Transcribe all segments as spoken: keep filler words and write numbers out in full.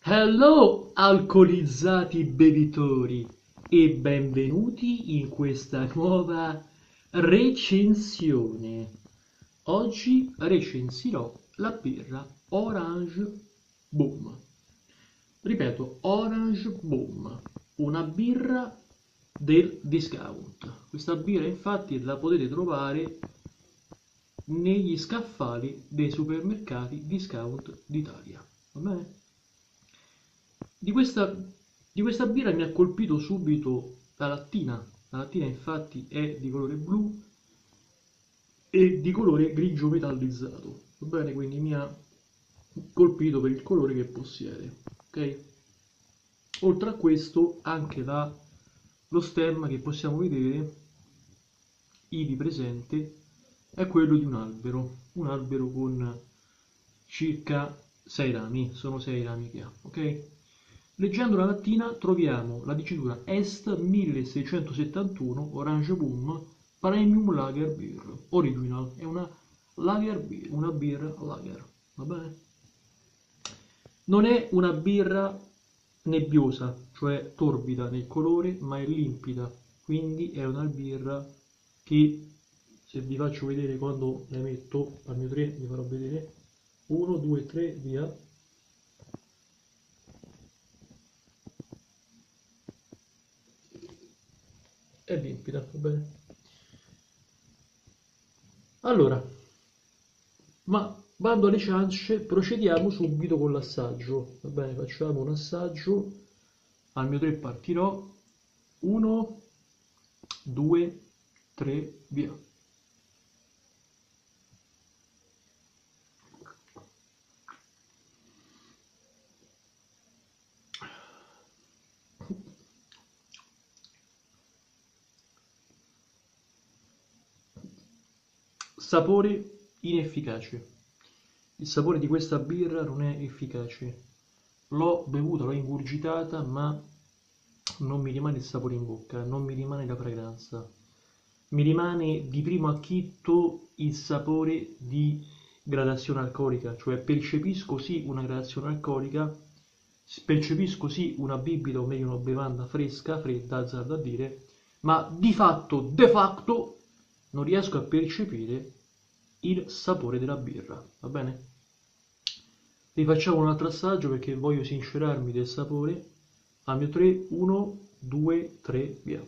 Hello alcolizzati bevitori e benvenuti in questa nuova recensione. Oggi recensirò la birra Orange Boom. Ripeto, Orange Boom, una birra del discount. Questa birra infatti la potete trovare negli scaffali dei supermercati discount d'Italia. Va bene? Di questa, di questa birra mi ha colpito subito la lattina. La lattina infatti è di colore blu e di colore grigio metallizzato. Va bene? Quindi mi ha colpito per il colore che possiede. Ok? Oltre a questo anche la, lo stemma che possiamo vedere ivi presente è quello di un albero. Un albero con circa sei rami. Sono sei rami che ha. Ok? Leggendo la lattina troviamo la dicitura Est milleseicentosettantuno Orange Boom Premium Lager Beer Original, è una lager beer, una birra lager, va bene? Non è una birra nebbiosa, cioè torbida nel colore, ma è limpida, quindi è una birra che, se vi faccio vedere quando ne metto, al mio tre vi farò vedere, uno, due, tre, via. È limpida, va bene? Allora, ma bando alle ciance, procediamo subito con l'assaggio, va bene? Facciamo un assaggio, al mio tre partirò, uno, due, tre, via. Sapore inefficace. Il sapore di questa birra non è efficace. L'ho bevuta, l'ho ingurgitata, ma non mi rimane il sapore in bocca, non mi rimane la fragranza. Mi rimane di primo acchitto il sapore di gradazione alcolica, cioè percepisco sì una gradazione alcolica, percepisco sì una bibita o meglio una bevanda fresca, fredda, azzardo a dire, ma di fatto, de facto, non riesco a percepire il sapore della birra, va bene? Rifacciamo un altro assaggio perché voglio sincerarmi del sapore. Al mio tre, uno, due, tre, via.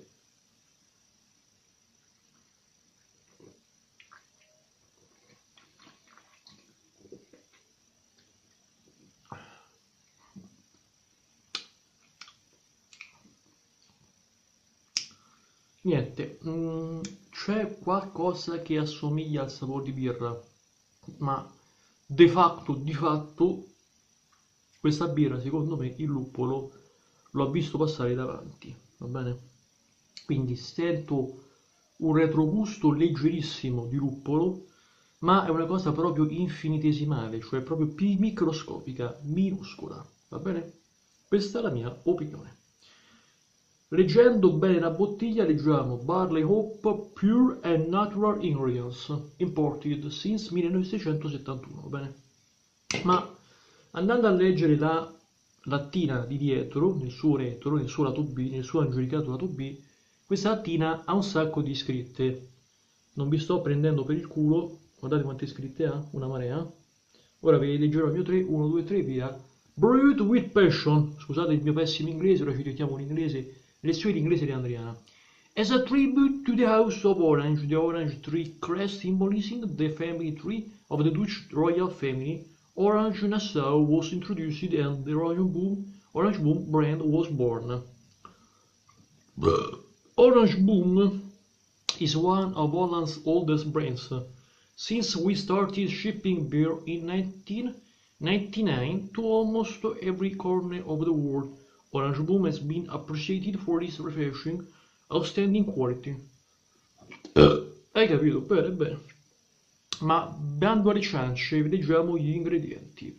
Niente, mm, c'è qualcosa che assomiglia al sapore di birra, ma de facto, di fatto, questa birra, secondo me, il luppolo l'ho visto passare davanti, va bene? Quindi sento un retrogusto leggerissimo di luppolo, ma è una cosa proprio infinitesimale, cioè proprio pi- microscopica, minuscola, va bene? Questa è la mia opinione. Leggendo bene la bottiglia leggiamo Barley Hop Pure and Natural Ingredients, imported since millenovecentosettantuno, va bene? Ma andando a leggere la lattina di dietro, nel suo retro, nel suo lato B, nel suo angelicato lato B, questa lattina ha un sacco di scritte. Non vi sto prendendo per il culo, guardate quante scritte ha, una marea. Ora vi leggerò il mio tre, uno, due, tre, via. Brewed with passion, scusate il mio pessimo inglese, ora ci richiamo in inglese, lezioni di inglese di Andriana. As a tribute to the House of Orange, the orange tree crest symbolizing the family tree of the Dutch royal family, Orange Nassau was introduced and the Orange Boom, Orange Boom brand was born. Orange Boom is one of Holland's oldest brands. Since we started shipping beer in nineteen ninety-nine to almost every corner of the world, Orange Boom has been appreciated for its refreshing, outstanding quality. Hai capito? Bene, bene. Ma dando alle ciance, leggiamo gli ingredienti.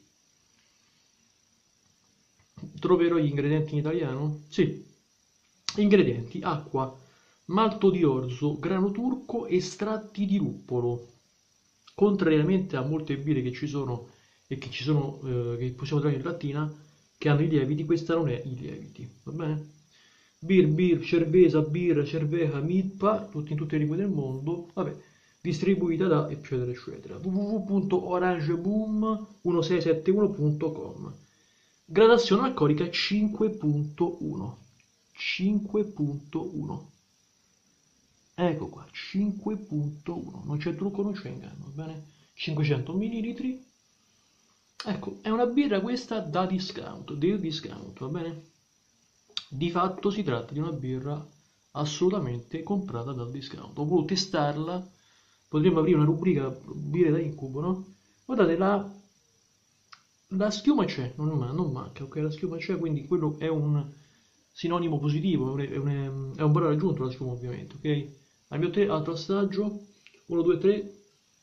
Troverò gli ingredienti in italiano? Sì. Ingredienti: acqua, malto di orzo, grano turco, estratti di luppolo. Contrariamente a molte birre che ci sono e che ci sono eh, che possiamo trovare in lattina, che hanno i lieviti, questa non è i lieviti, va bene? Bir, bir, cerveza, birra, cerveja, milpa, tutti in tutte le lingue del mondo, vabbè, distribuita da eccetera eccetera. w w w punto orangeboom uno sei sette uno punto com. Gradazione alcolica cinque punto uno. cinque punto uno. Ecco qua, cinque punto uno. Non c'è trucco, non c'è inganno, va bene? cinquecento millilitri. Ecco, è una birra questa da discount, del discount, va bene? Di fatto si tratta di una birra assolutamente comprata dal discount. Ho voluto testarla, potremmo aprire una rubrica birre da incubo, no? Guardate, la, la schiuma c'è, non, non manca, ok? La schiuma c'è, quindi quello è un sinonimo positivo, è un, è un, è un valore aggiunto la schiuma ovviamente, ok? Al mio tre, altro assaggio, uno, due, tre.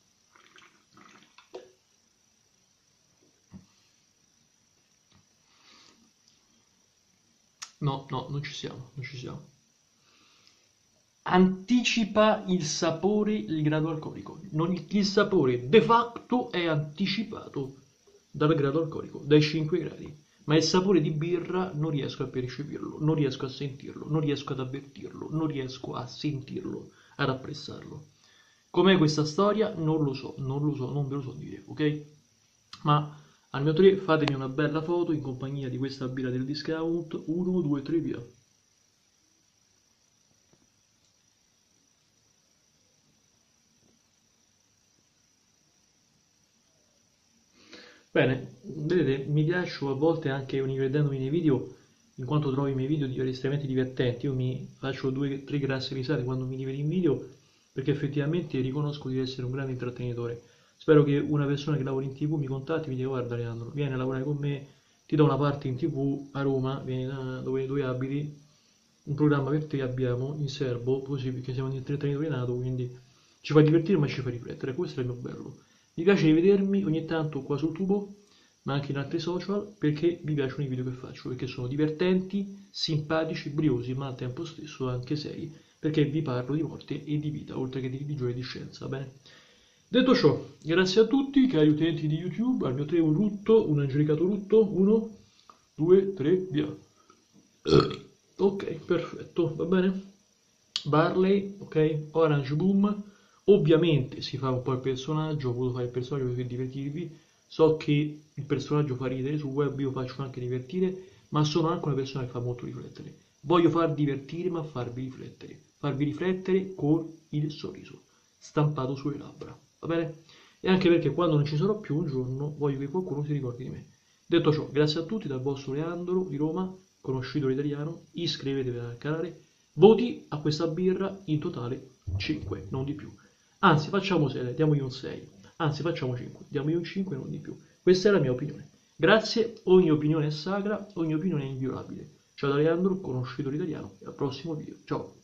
No, no, non ci siamo, non ci siamo. Anticipa il sapore, il grado alcolico. Non, il sapore de facto è anticipato dal grado alcolico, dai cinque gradi. Ma il sapore di birra non riesco a percepirlo, non riesco a sentirlo, non riesco ad avvertirlo, non riesco a sentirlo, ad apprezzarlo. Com'è questa storia? Non lo so, non lo so, non ve lo so dire, ok? Ma al mio tre fatemi una bella foto in compagnia di questa birra del discount. uno, due, tre, via. Bene, vedete, mi piaccio a volte anche rivedendomi nei video, in quanto trovo i miei video estremamente divertenti. Io mi faccio due, tre grasse risate quando mi rivedo in video, perché effettivamente riconosco di essere un grande intrattenitore. Spero che una persona che lavora in tv mi contatti e mi dica: guarda Leandro, vieni a lavorare con me, ti do una parte in tv a Roma, vieni da dove, dove abiti, un programma per te abbiamo in serbo, così, perché siamo un intrattenitore nato, quindi ci fa divertire ma ci fa riflettere, questo è il mio bello. Mi piace vedermi ogni tanto qua sul tubo, ma anche in altri social, perché mi piacciono i video che faccio, perché sono divertenti, simpatici, briosi, ma al tempo stesso anche seri, perché vi parlo di morte e di vita, oltre che di religione e di scienza, va bene? Detto ciò, grazie a tutti, cari utenti di YouTube, al mio tre un rutto, un angelicato rutto, uno, due, tre, via. Ok, perfetto, va bene? Barley, ok, Orange Boom, ovviamente si fa un po' il personaggio, ho voluto fare il personaggio per divertirvi, so che il personaggio fa ridere, sul web io faccio anche divertire, ma sono anche una persona che fa molto riflettere. Voglio far divertire ma farvi riflettere, farvi riflettere con il sorriso stampato sulle labbra, va bene? E anche perché quando non ci sarò più un giorno voglio che qualcuno si ricordi di me. Detto ciò, grazie a tutti dal vostro Leandro di Roma, conosciuto l'italiano, iscrivetevi al canale, voti a questa birra in totale cinque, non di più. Anzi, facciamo sei, diamogli un sei, anzi facciamo cinque, diamogli un cinque, non di più. Questa è la mia opinione. Grazie, ogni opinione è sacra, ogni opinione è inviolabile. Ciao da Leandro, conosciuto l'italiano, e al prossimo video. Ciao!